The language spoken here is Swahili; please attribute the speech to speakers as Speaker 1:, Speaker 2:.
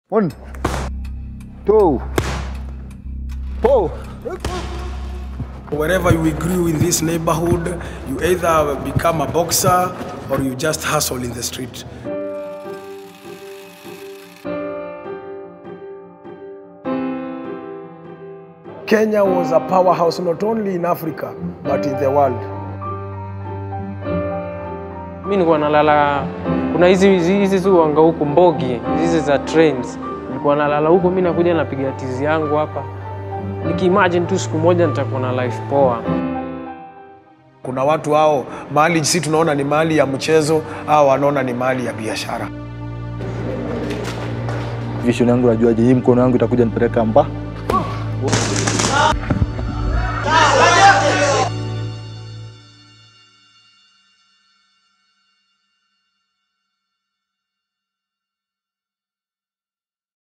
Speaker 1: 1, 2, 4.
Speaker 2: Wherever you grew in this neighborhood, you either become a boxer or you just hustle in the street. Kenya was a powerhouse not only in Africa, but in the world.
Speaker 3: Mimi nilikuwa nalala, kuna hizi zuanga huko Mbogi, hizi za trains. Nilikuwa nalala huko, mimi nakuja napiga tizi yangu hapa. Nikiimagine tu siku moja nitakuwa na life poa.
Speaker 2: Kuna watu hao mahali sisi tunaona ni mahali ya mchezo, au wanaona ni mahali ya biashara.
Speaker 1: Vision yangu najuaje hii mkono wangu itakuja nipeleka mba?